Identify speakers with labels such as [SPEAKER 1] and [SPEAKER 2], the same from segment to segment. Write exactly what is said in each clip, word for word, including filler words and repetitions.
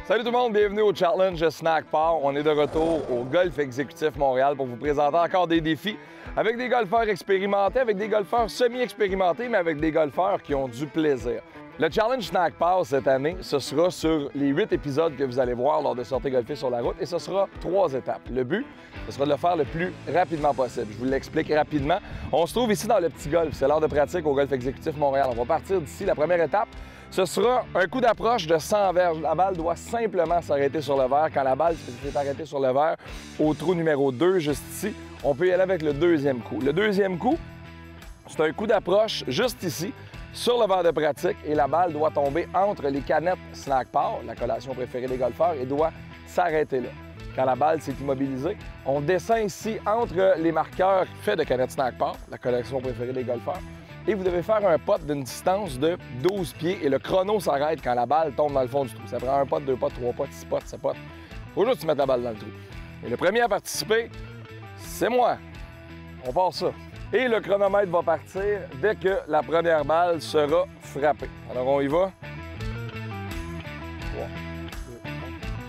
[SPEAKER 1] Salut tout le monde, bienvenue au Challenge Snack Bar. On est de retour au Golf Exécutif Montréal pour vous présenter encore des défis avec des golfeurs expérimentés, avec des golfeurs semi-expérimentés, mais avec des golfeurs qui ont du plaisir. Le Challenge Snack Bar cette année, ce sera sur les huit épisodes que vous allez voir lors de Sorties golfer sur la route et ce sera trois étapes. Le but, ce sera de le faire le plus rapidement possible. Je vous l'explique rapidement. On se trouve ici dans le petit golf. C'est l'heure de pratique au Golf Exécutif Montréal. On va partir d'ici. La première étape, ce sera un coup d'approche de cent verges. La balle doit simplement s'arrêter sur le verre. Quand la balle s'est arrêtée sur le verre, au trou numéro deux, juste ici, on peut y aller avec le deuxième coup. Le deuxième coup, c'est un coup d'approche juste ici, sur le verre de pratique, et la balle doit tomber entre les canettes Snack Bar, la collation préférée des golfeurs, et doit s'arrêter là. Quand la balle s'est immobilisée, on descend ici entre les marqueurs faits de canettes Snack Bar, la collection préférée des golfeurs, et vous devez faire un putt d'une distance de douze pieds et le chrono s'arrête quand la balle tombe dans le fond du trou. Ça prend un putt, deux putts, trois putts, six putts, sept putts. Faut juste mettre la balle dans le trou. Et le premier à participer, c'est moi. On part ça. Et le chronomètre va partir dès que la première balle sera frappée. Alors on y va. trois, deux, un.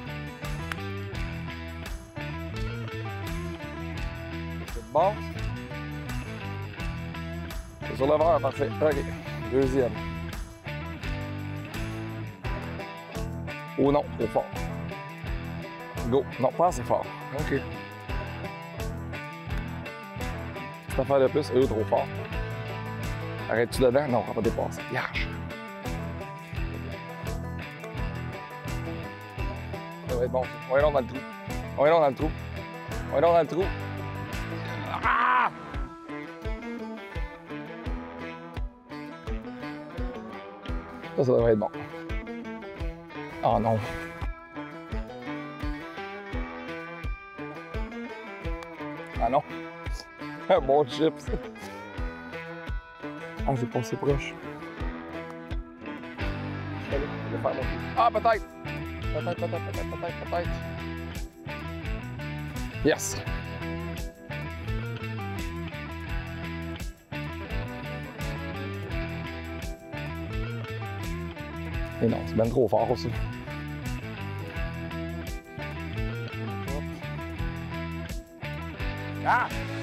[SPEAKER 1] C'est bon. C'est sur le verre, parfait. OK. Deuxième. Oh non, trop fort. Go. Non, pas assez fort. OK. Cette affaire de plus, est trop fort. Arrête-tu dedans? Non, on va pas dépasser. Large. Ça va être bon. On est long dans le trou. On est long dans le trou. On est long dans le trou. Ah! Ça, ça devrait être bon. Oh non. Ah non. Un bon chips. Ah, j'ai passé proche. Allez, je vais faire mon... Ah, peut-être. Peut-être, peut-être, peut-être, peut-être, peut-être. Yes. Et non, c'est bien trop fort aussi. Ah!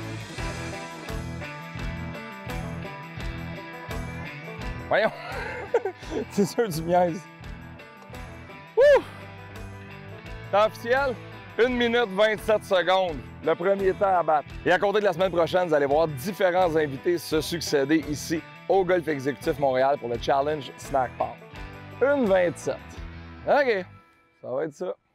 [SPEAKER 1] Voyons! C'est sûr du miaise. Ouh! Temps officiel, une minute vingt-sept secondes. Le premier temps à battre. Et à compter de la semaine prochaine, vous allez voir différents invités se succéder ici au Golf Exécutif Montréal pour le Challenge Snack Bar. une vingt-sept. OK, ça va être ça.